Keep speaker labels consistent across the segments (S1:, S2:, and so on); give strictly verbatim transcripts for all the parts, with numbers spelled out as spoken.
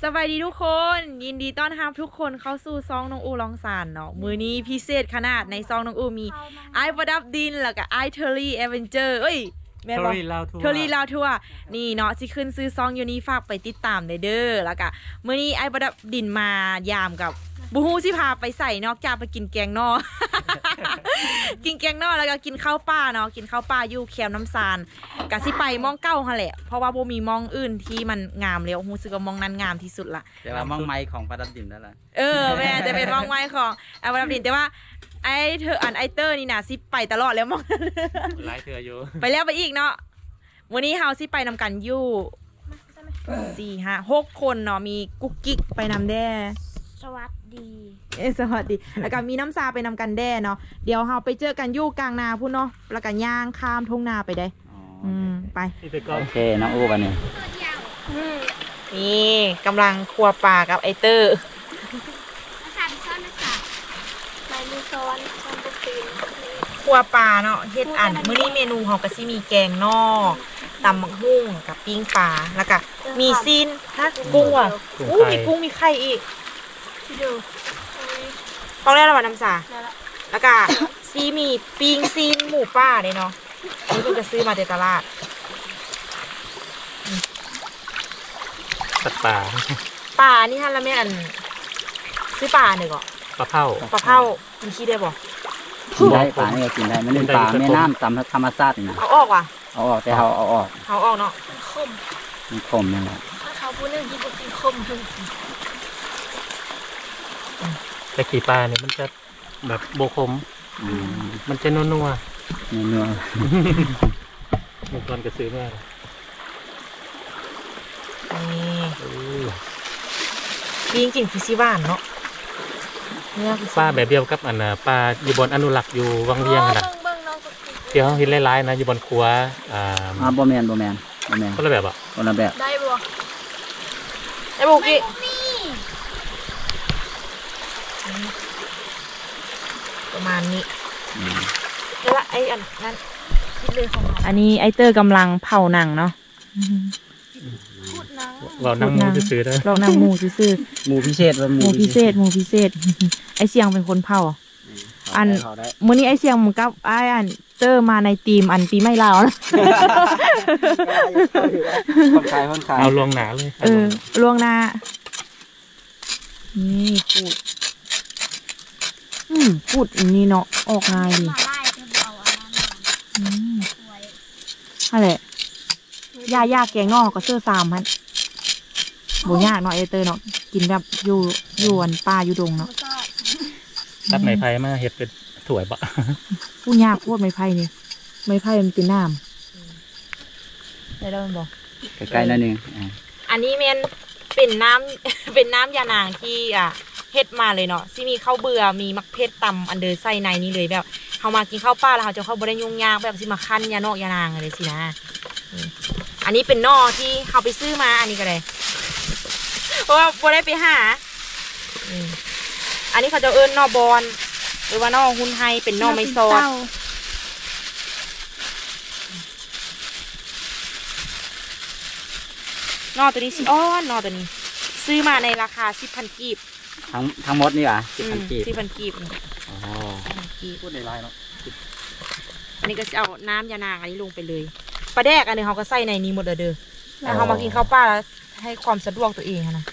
S1: สวัสดีทุกคนยินดีต้อนรับทุกคนเข้าสู่ซองน้องอูลองสารเนาะมือนี้พิเศษขนาดในซองน้องอูมีไอประดับดินแล้วก็ไอเทอรี่เอเวนเจอร์เอ้ยแม่นบอกเทอรี่ลาวทัวร์นี่เนาะสิขึ้นซื้อซองอยู่นี่ฝากไปติดตามเด้อแล้วก็มือนี้ไอประดับดินมายามกับบูฮูสิพาไปใส่นอกจากไปกินแกงนอก กินแกงนอกแล้วก็กินข้าวป่าเนาะกินข้าวป่าอยู่แคมน้ำซานกะสิไปมองเก้าค่ะแหละเพราะว่าโบมีมองอื่นที่มันงามแล้วฮู้สึกว่ามองนั้นงามที่สุดละ
S2: แต่ว่ามองไม้ของประดับดินนั่นแหละ
S1: เออแม่จะเป็นมองไม้ของไอประดับดินแต่ว่าไอเธออันไอเตอร์นี่นะสิไปตลอดแล้วมอง
S3: หลายเธออยู่
S1: ไปแล้วไปอีกเนาะวันนี้เฮาสิไปนำกันอยู่สี่ห้าหกคนเนาะมีกุ๊กกิ๊กไปนำแด้
S4: สวัสดี
S1: เอสวัสดีแล้วก็มีน้ำซาไปนำกันแด้เนาะเดี๋ยวเราไปเจอกันยู่กลางนาพูดเนาะแล้วก็ย่างข้ามทุ่งนาไปได้อืมไป
S2: โอเคน้องอูวันนี้
S1: นี่กำลังครัวปลากับไอเตอร์ครัวปลาเนาะเฮ็ดอันมื้อนี้เมนูของกะซิมีแกงนอกตำมักหุ่งกับปิ้งปลาแล้วก็มีซีนฮะกุ้งอ่ะอู้มีกุ้งมีไข่อีกต้องได้ระบาดน้ำสาแล้วก็ซีมีปิ้งซีนหมูป่าเลยเนาะนี่เพิ่งจะซื้อมาในตลาด
S3: สัตว์ป่า
S1: ป่านี่ท่านละแม่อันซื้อป่าหนึ่งก่อน
S3: ปลาเผา
S1: ปลาเผามีขี้ได้บ่
S2: กินได้ป่านี่ก็กินได้มันเป็นป่าแม่น้ำตามธรรมชาตินะ
S1: เอาออกว่ะ
S2: เอาออกแต่เขาเอาออก
S1: เขาออกเนาะ
S4: คม
S2: มันคมนั่นแหละ
S4: ถ้าเขาพูดเรื่องที่กินคมถึง
S3: แต่ขี่ปลาเนี่ยมันจะแบบโบคมมันจะนัวนัว
S2: นัว
S3: มีคนกระซื้อมาก
S1: นี่จริงๆคือซีว่านเนาะ
S3: ปลาแบบเดียวกับอันน่ะปลาอยู่บนอนุรักษ์อยู่วังเวียงขนาดเดี๋ยวเห็นหลายๆนะอยู่บนครัวอ่า
S2: อ่าโบแมนโบแมนโบแมน
S3: คนละแบบอ่ะ
S2: คนละแบบ
S4: ได้บ่
S1: ได้บุกี้ประมาณนี้แล้วไออันนั้นอันนี้ไอเตอร์กำลังเผาหนังเนาะ
S3: เรานั่งมูซื้อได้
S1: เรานั่งมูซื้อ
S2: หมูพิเศษ
S1: หมูพิเศษหมูพิเศษไอเสียงเป็นคนเผาอันมื้อนี้ไอเสียงมึงกับไออันเตอร์มาในทีมอันปีไม่ลาวนะ
S2: คนขายคนขาย
S3: เอาลวงหนาเลย
S1: เออลวงหนานี่พูดอืมพูดอันนี้เนาะออกง่ายดีอะไรยายาแกงนอกก็เสื้อสามพันโบยากเนาะเอเตอร์เนาะกินแบบอยู่อยู่อันป่าอยู่ดงเนาะ
S3: ตัดไม้ไผ่มาเห็ดเป็นถั่วบะ
S1: พูดยากพูดไม้ไผ่นี่ไม้ไผ่มันเป็นน้ำได้แล้วมันบอก
S2: ใกล้ๆนั่นเอง
S1: อันนี้มันเป็นน้ำเป็นน้ำยานางที่อ่ะเฮ็ดมาเลยเนาะที่มีข้าวเบื่อมีมักเพชรตำอันเดอร์ไส้ในนี้เลยแบบเขามากินข้าวป้าแล้วเขาจะเข้าบริยุ่งยากแบบที่มาคั้นยานอกยานางอะไรสินะอันนี้เป็นนอที่เขาไปซื้อมาอันนี้ก็เลยเพราะว่าพอได้ไปหาอันนี้เขาจะเอิ้นนอบอลหรือว่านอหุ่นไฮเป็นนอไม่ซอสนอตัวนี้สิอ้อนนอตัวนี้ซื้อมาในราคาสิบพันกีบ
S2: ทั้งทั้งหมดนี่อ่ะสิบพันกีบ
S1: สิบพันกีบ
S2: อ๋อพูดในไลน์เนาะ
S1: อันนี้ก็จะเอาน้ำยานางอันนี้ลงไปเลยปลาแดกอันนี้เขาก็ใส่ในนี้หมดเลยเด้อแล้วเขามากินข้าวป้าแล้วให้ความสะดวกตัวเองนะ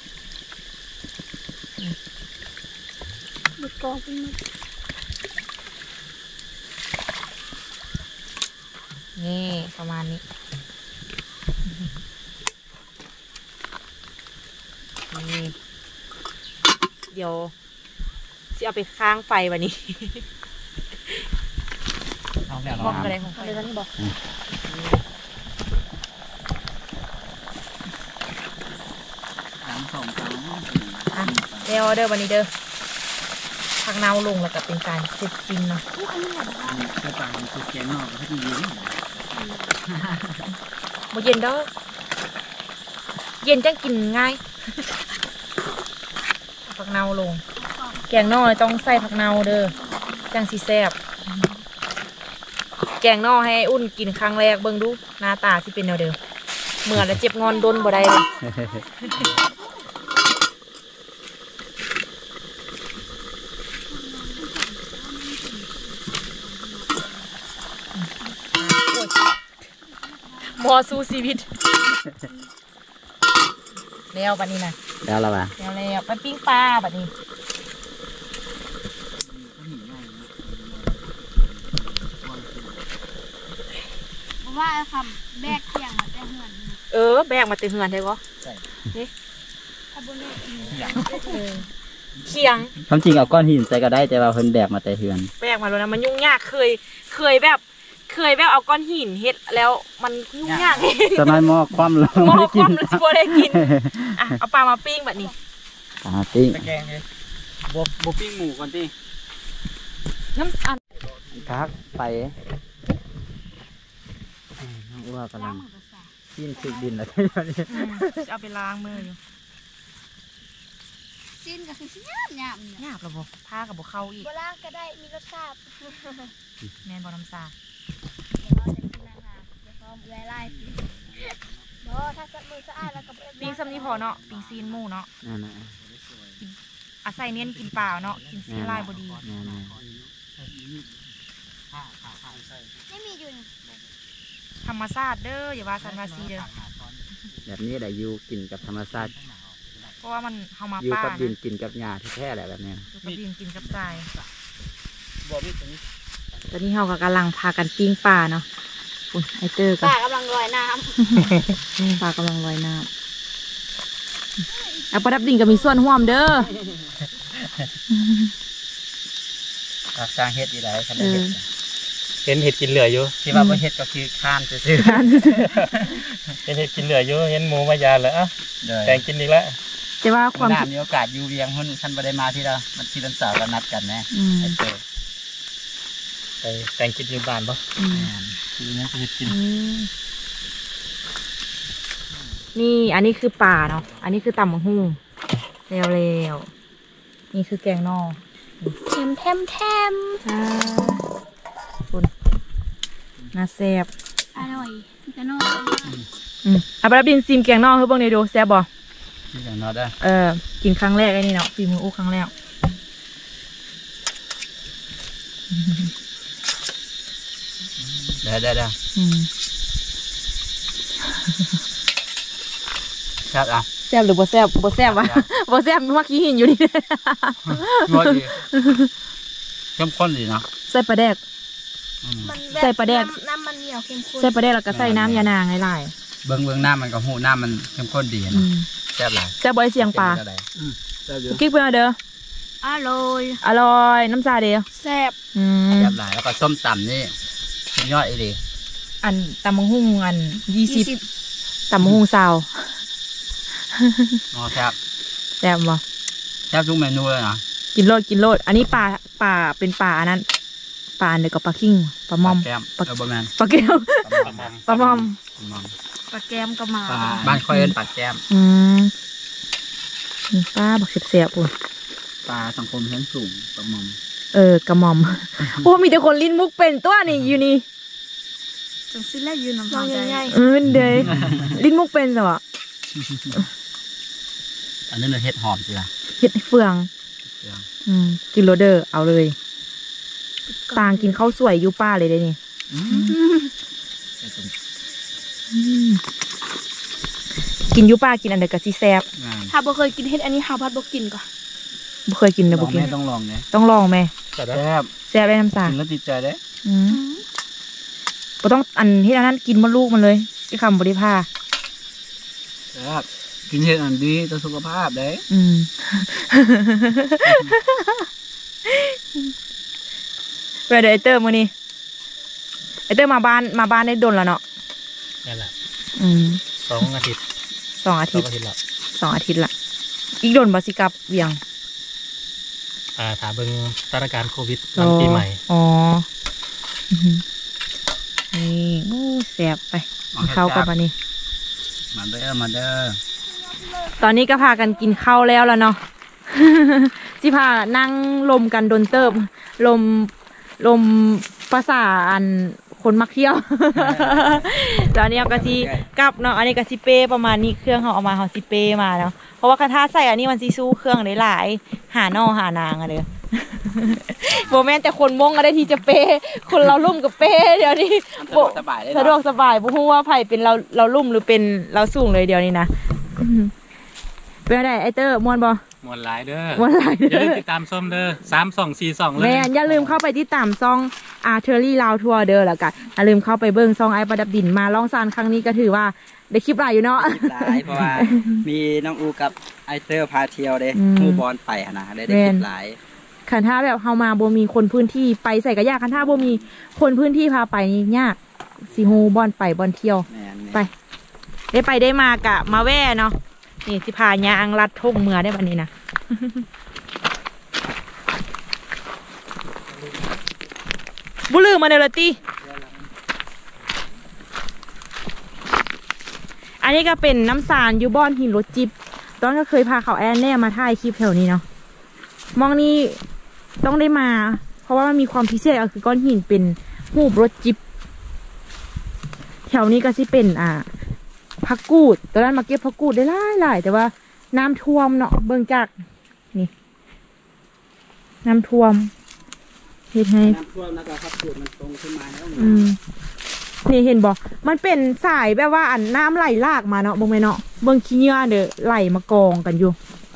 S1: นี่ประมาณนี้นี่เดี๋ยวจะเอาไปค้างไฟวันนี้บอกอะไรของใครท่านบอกเดี๋ยวเด้อวันนี้เด้อผักเน่าลงแล้วก็เป็นการเสร็จสิ้นเนาะ
S2: กระต่ายสุดแกงนอกก็ที่ยืน
S1: โมเย็นเด้อเย็นจังกินง่ายผักเน่าลงแกงนอกต้องใส่ผักเน่าเด้อจังสีแซ่บแกงนอกให้อุ่นกินครั้งแรกเบิ่งดูหน้าตาที่เป็นแนวเดิม เมื่อแล้วเจ็บงอนโดนบ่ได้เลยมอสู้ชีวิตแล้วบัดนี้นะ
S2: แล้วละว่ะ
S1: แล้วแล้วไปปิ้งปลาบัดนี้
S4: เพราะว่าคำแบกเที่ยงมาแต่เหือน
S1: เออแบกมาเตือนได้ปะ
S4: ถ้าบุญเนี่ย
S1: เคียง
S2: ความจริงเอาก้อนหินใส่ก็ได้แต่ว่าเพิ่นแบกมาแต่เฮือน
S1: แบกมาแล้วนะมันยุ่งยากเคย เคยแบบเคยแบบเอาก้อนหินเฮ็ดแล้วมันยุ่งยาก
S2: สมัยหม้อความเรา
S1: หม้อ
S2: ไม่ได้
S1: ค
S2: กิ
S1: วาน มรู้สึกว่าได้กินอ่ะเอาปลามาปิ้งแบบนี้
S2: ปลาปิ้ง
S3: ตะแกงเลยบ่บ่ปิ้งหมูก่อนติ
S1: น้ำอัน
S2: คักไปน้องอ้วกำลังกินสึกดินแล้วที่นี้
S1: อืมจะเอาไปล้างมืออยู่
S4: สิ้นก็คือชิ้นยามยามเนี่ย
S1: ยากแล้วบ่ผ้ากับบ่เข้าอีก
S4: โบราณก็ได้มีรสชาติ
S1: แม่นบ่น้ำซา
S4: เดี๋ยวเราจะกินอาหารเดี๋ยวพร้อมแวไล่บ่ถ้าสะมือสะอาดแล้วก็
S1: ปิ้งซ้ำนี้พอเนาะปิ้งซีนหมูเนาะ
S2: นั่นน่ะ
S1: อาศัยเน้นกินเปล่าเนาะกินซีนลายบ่ดี
S2: นั่นน่ะ
S4: ไม่มีอยู่นี่
S1: ธรรมชาติเด้ออย่าว่าสันว่าซีเด้อ
S2: แบบนี้แหละอยู่กินกับธรรมชาติ
S1: เพราะว่ามันเฮามา
S2: อยู่
S1: ป่า
S2: กับดิน
S1: นะ
S2: กินกับหญ้าแท้ๆแหละแบบนี้
S1: อยู่กับดินกินกับทราย
S3: บ่มีตัวนี้
S1: ตอนนี้เราก็กำลังพากันปิ้งปลาเนาะคุณไอเตอร์กัน
S4: ป้ากำลังลอยน้
S1: ปลากำลังลอยน้ำเอาประดับดินก็มีส่วนห่วมเด้อ
S2: รักสร้างเฮ็ดอีหลายคัน
S1: เอ
S2: เฮ็
S1: อ
S2: ด
S3: เห็นเห็ดกินเหลืออยู่
S2: ที่ว่าบ่เฮ็ดก็คือข้านซื่อ
S3: เห็นเห็ดกินเหลืออยู่เห็นหมูมายาแล้วอ่ะ
S2: ๆโดย
S3: แกงกินอีกแล้ว
S1: แต่ว่าความ
S2: น้ามีโอกาสอยู่เวียงหุ้นท่านบ่ได้มาที่เรามันที่วันเสาร์ก็นัดกันแน่
S1: อืม
S2: ไอ้เจ้า
S3: ไปแกงกินอยู่บ้านปะ
S1: อืม
S2: แม่น
S3: คือยังเห็ดกิน
S1: อืมนี่อันนี้คือป่าเนาะอันนี้คือตำมะฮุ่งเร็วๆนี่คือแกงนอก
S4: ำเทมเทมเทม
S1: อ่าคุณน่าแซ่บ
S4: อร่อยก็นอน
S1: อืมเอาประดับดินซิมแกงนอกคือเบิ่งในอยดูแซ่บบ่
S2: ที่อย่างน้อยได้
S1: เออกินครั้งแรกไอ้นี่เนาะฝีมืออู้ครั้งแรก
S2: ได้ได้ได้
S1: อืม
S2: ครับอ่ะ
S1: แซ่บหรือบ่แซ่บบ่แซ่บวะบ่แซ่บมักขี้หินอยู่นี่
S2: งดดีเข้มข้นดีเนาะ
S1: ใส่ปลาแดก
S2: อืม
S4: มัน
S1: ใส่ปลาแดก
S4: น้ำน้ำมันเหนียวเข้มข้น
S1: ใส่ปลาแดกแล้วก็ใส่น้ำยานางหลาย
S2: เบิ่งเบิ่งน้ำมันก็หูน้ำมันเข้มข้นดี
S1: ๆอื
S2: นะ
S1: ม
S2: แซ่บหลาย
S1: แซ่บบ่ได้เสียงปลา
S2: ก็ได้อืมแซ่บอยู่
S1: กิ๊กเพิ่นเอาเด้อ
S4: อร่อย
S1: อร่อยน้ำซาเด้อ
S4: แซ่บ
S1: อืม
S2: แซ่บหลายแล้วก็ส้มตำนี่สุดยอดอีหลี
S1: อันตำบักหุ่งอันยี่สิบตำบักหุ่งซาว
S2: อ๋อแซ่บ
S1: แซ่บบ่
S2: แซ่บทุกเมนูเลยนะ
S1: กินโลดกินโลดอันนี้ปลาปลาเป็นปลาอันนั้นปลาอันเดียวกับปลาคิงปลามอม
S2: แก้ม
S1: ปลา
S2: เออบ่แม่น
S1: ปลาแก้ว ปลามอม
S2: ปลามอม
S4: ปลาแก้มก็มา
S2: ปลาบ้านค่อยเอิ้นปลาแก้ม
S1: อืมนี่ป้าบักเสียบๆปุ่น
S2: ปลาสังคมชั้นสูงปลามอม
S1: เออกระหม่อม โอ้มีแต่คนลิ้นมุกเป็นตัวนี่อยู่นี่
S4: จังสิ้นแล้วยืนน้ำตาใจ
S1: เออเดยลิ้นมุกเป็นสิวะ
S2: อันนี้เราเฮ็ดหอมสิล่ะ
S1: เห็ดเฟือง
S2: เฟือง
S1: อืมกินโรเดอร์เอาเลยต่างกินข้าวสวยอยูป้าเลยได้นี่
S2: อืมเฮ็ดเป็น
S1: อืมกินอยูป้ากินอันเดียวกับซีแซบ
S2: งาน
S4: ถ้าบ่เคยกินเฮ็ดอันนี้หาพัดบ่กินก่อน
S1: บ่เคยกินเลย
S2: ล
S1: บ่
S2: อง
S1: กิน
S2: แม่ต้องลองเนี่ย
S1: ต้องลองไหม
S3: แต่ได้
S2: แซ่บ
S1: แซบได้น้ำตา
S2: กินแล้วติดใจเด้
S1: อืมบ่ต้องอันที่อันนั้นกินมดลูกมันเลยที่คำบริภา
S2: แซ่บกินเฮ็ดอันดีต่อสุขภาพเด้
S1: อืม เวลาไอเตอร์มื้อนี้ไอเตอร์มาบ้านมาบ้านได้โดนแล้วเนาะ
S3: นั่นแหละ
S1: อืม
S3: สองอาทิตย์
S1: สองอา
S3: สอ
S1: ทิ
S3: ง
S1: ตย์
S3: อาทิตย์ละ
S1: สองอาทิตย์ละอีกโดนบาสิกลับเวียง
S3: อ่าถามเบิ่งสถานการณ์โควิดหลังปีใหม่
S1: อ๋ออือหือนี่โอ้แสบไปกินข้าวกับอันนี้
S2: มาเด้อมาเด้อ
S1: ตอนนี้ก็พากันกินข้าวแล้วแล้วเนาะ สิพานั่งลมกันโดนเติบลมลมภาษาอันคนมักเที่ยว ตอนนี้เอากะซิกลับเนาะอันนี้กะซิเป้ประมาณนี้เครื่องเขาเอามาเขาซิเป้มาเนาะเพราะว่าคาถาใส่อันนี้มันซิสู้เครื่องได้หลายหาหนอหานางอะเด้อโบแมนแต่คนมงก็ได้ที่จะเปคนเราลุ่มกับเปเดี๋ยวนี้
S2: สะดวกสบายเลย
S1: สะดวกสบายบุ้งว่าไผ่เป็นเราเราลุ่มหรือเป็นเราสูงเลยเดี๋ยวนี้นะเป็นอะไรไอเตอร์มวนบอ
S3: มวนหลายเด้อ
S1: มวนหลาย
S3: อย่า
S1: เด้
S3: ลืม
S1: อ
S3: ติดตามส้มเด้อสามสองสี่สองเลย
S1: แม่อย่าลืมเข้าไปที่ตามซองอาร์เทอรี่ลาวทัวร์เด้อแล้วกันอย่าลืมเข้าไปเบิ้งซองไอประดับดินมาล่องซานครั้งนี้ก็ถือว่าได้คลิปหลายอยู่เนาะ
S2: หลายเพราะว่ามีน้องอูกับไอเตอร์พาเที่ยวเด้
S1: อืม
S2: หมู่บอลไปหั่นนะได้ได้คลิปหลาย
S1: คันท่าแบบเฮามาบ่มีคนพื้นที่ไปใส่กระยากคันท่าบ่มีคนพื้นที่พาไปนี่ยากสิฮูบอนไปบอนเที่ยว
S2: แม่นๆ
S1: ไป ได้ไปได้มากะมาแว่เนาะนี่สิพายางลัดทงเมือได้บัดนี้นะ บุลือมาเนลตีอันนี้ก็เป็นน้ำสารยูบอนหินรถจิบตอนก็เคยพาเขาแอนแน่มาถ่ายคลิปแถวนี้เนาะมองนี่ต้องได้มา เพราะว่ามันมีความพิเศษก็คือก้อนหินเป็นรูปรถจิบแถวนี้ก็สิเป็นอ่าผักกูดตอนนั้นมาเก็บผักกูดได้หลายหลายแต่ว่าน้ำท่วมเนาะเบิ่งจากนี่น้ำท่วมเห็นไง
S2: น้ำท่วมแล้วก็พักกูดมันตรงขึ้นมาแล้ว
S1: อืมนี่เห็นบอกมันเป็นสายแบบว่าอันน้ำไหลลากมาเนาะเบิ่งไหมเนาะเบิ่งขี้เหงื่อเด้อไหลมากองกันอยู่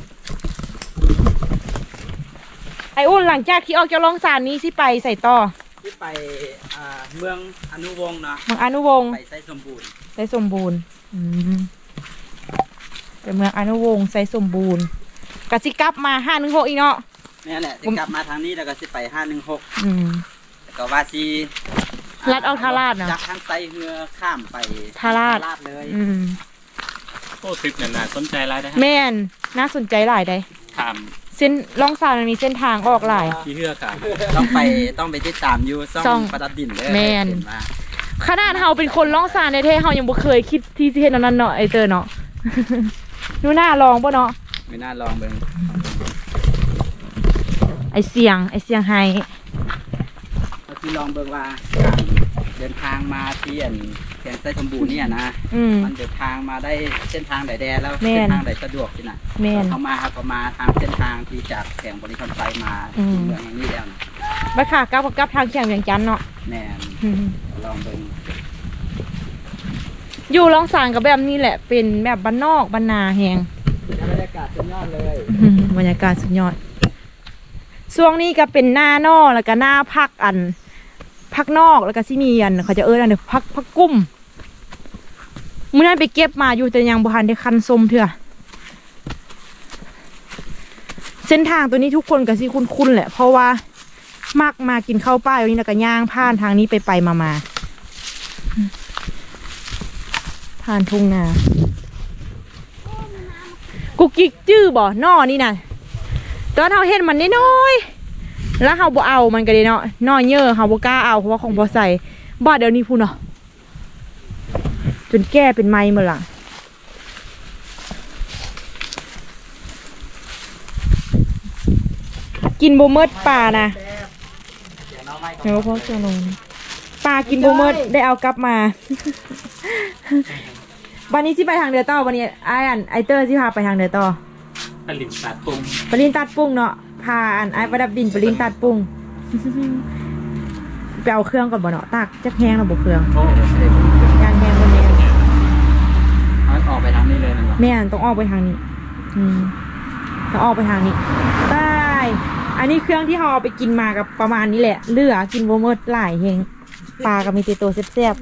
S1: ไอ้อุ่นหลังจากที่ออกจากโรงสารนี้สิไปใส่ต่อ
S2: ที่ไปอ่าเมืองอนุวงศ์เนาะ
S1: เมืองอนุวงศ์
S2: ไปไซสมบูรณ์
S1: ไซสมบูรณ์อืมเป็นเมืองอนุวงศ์ไซสมบูรณ์กสิกลับมาห้าหนึ่งหกอีกเนาะ
S2: นี่แหละจะกลับมาทางนี้แล้วก็สิไปห้าหนึ่งหก
S1: อืม
S2: แล้วก็ว่าซี
S1: ลัดเอาทาราดเนาะ
S2: จากทางไซเรือข้ามไป
S1: ทาราด
S2: เลย
S1: อืม
S3: โอ้ทริปเนี่ยน่าสนใจหลายนะฮะ
S1: แม่นน่าสนใจหลายได้
S3: ถาม
S1: เส้นล่องซานมันมีเส้นทางออกหลาย
S3: ที่เฮือกค่ะ
S2: ต้องไปต้องไปติดตามอยู่ซ่
S1: ซ่
S2: อ
S1: อง
S2: งประดับดินเลย
S1: แม่น
S2: เห็นว่า
S1: ขนาดเฮาเป็นคนล่องซานในเท่เฮายังบ่เคยคิดที่สิเฮ็ดอันนั้นเนาะไอเตอร์เนาะ ดูหน้าลองป่ะเนาะ
S2: ไม่น่าลองเบิ่ง
S1: ไอเสียงไอเสียงไฮ
S2: เราที่ลองเบิ่งว่าการเดินทางมาที่อันแข่งไซสมบูรณ์เนี่ยนะ
S1: อืม
S2: มันเดินทางมาได้เส้นทางไหนแดแล้ว
S1: แม่น
S2: เส้นทางไหนสะดวกที่น่ะ
S1: แม่น
S2: เขามาครับเขามาทางเส้นทางที่จากแข่งบริคอนไฟมา
S1: อืม
S2: เมืองอย่างนี้แล้วนะ
S1: บัดค่ะกลับกับกลับทางเชียงเวียงจันทน์เนาะ
S2: แม่น
S1: อืม
S2: ลองเบิ่ง
S1: อยู่ล่องซานกับแบบนี้แหละ เป็นแบบบ้านนอกบ้านนาแฮง
S2: บรรยากาศสุดยอดเลย
S1: อืมบรรยากาศสุดยอดช่วงนี้ก็เป็นหน้านอกแล้วก็หน้าพักอันพักนอกแล้วก็สิมีอันเขาจะเอิ้นอันเดียวพักพักกุ้มมื้อนั้นไปเก็บมาอยู่แต่ยังบ่ทันได้คันส้มเถื่อเส้นทางตัวนี้ทุกคนก็สิคุ้นๆแหละ เพราะว่ามักมากินข้าวป้ายวันนี้แล้วก็ย่างผ่านทางนี้ไปไปมามาผ่านทุ่งนากุกกิกจื้อบ่นอนี่น่ะตอนเฮาเห็นมันน้อยๆแล้วเฮาบ่เอามันก็ได้เนาะน้อยเยอะเฮาบ่กล้าเอาเพราะว่าของบ่ใส่บ่เดี๋ยวนี้พูนเนาะจนแก้เป็นไม้หมดละกินบ่เมิดปลานะเดี๋ยวพ่อจะลงปลากินบ่เมิดได้เอากลับมาวันนี้สิไปทางเดือต่อวันนี้ไออันไอเตอร์สิพาไปทางเดือต่อ
S3: ผลิตสัตว์ปรุง
S1: ปรินตัดปุ้งเนาะพาอันไอประดับดินปรินตัดปุ้ง ไปเอาเครื่องก่อนบ่เนาะตากจักแห้งเราบ่เครื่อง
S3: โอ้
S1: ยานแห้งบนแม่
S2: เอาออกไปทางนี้เลยนะ
S1: แม่นต้องออกไปทางนี้อืมต้องออกไปทางนี้ได้อันนี้เครื่องที่เราเอาไปกินมากับประมาณนี้แหละเหลือกินบ่หมดหลายแฮงปลากับมีแต่ตัวแซ่บ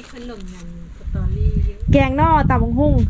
S1: ๆแกงนอตำบักหุ่ง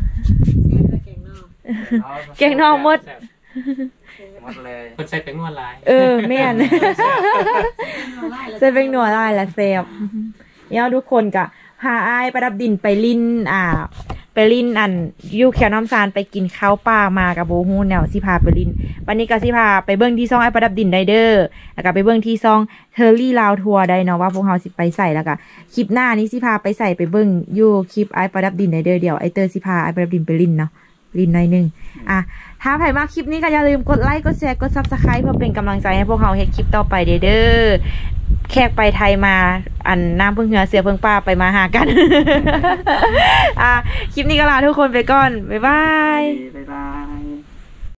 S1: แกงนอหมด
S2: หมดเลย
S3: คนใช้เป็นนวดลาย
S1: เออแม่น ใส่เป็นหนัวได้ละแซ่บเนี่ยทุกคนกะพาอ้ายประดับดินไปลิ้นอ่า ไปลิ้นอันยูแขวน้ำซานไปกินข้าวป่ามากับโบฮูแนวสิพาไปลิ้นวันนี้ก็สิพาไปเบิ้งที่ซองไอ้ประดับดินไดเดอร์แล้วก็ไปเบิ้งที่ซองเทอร์รี่ลาวทัวร์ได้เนาะว่าพวกเราสิไปใส่แล้วก็คลิปหน้านี้สิพาไปใส่ไปเบิ้งยูคลิปไอ้ประดับดินไดเดอร์เดี๋ยวไอเตอร์สิพาไอ้ประดับดินไปลิ้นเนาะลิ้นหน่อยนึงอ่ะถ้าใครมาคลิปนี้ก็อย่าลืมกดไลค์กดแชร์กดซับสไครป์เพื่อเป็นกำลังใจให้พวกเราเฮ็ดคลิปต่อไปเด้อเด้อแขกไปไทยมาอันน้ำพึ่งเหือเสือพึ่งป้าไปมาหากัน อ่ะคลิปนี้ก็ลาทุกคนไปก่อนบ๊ายบาย
S2: บ๊ายบาย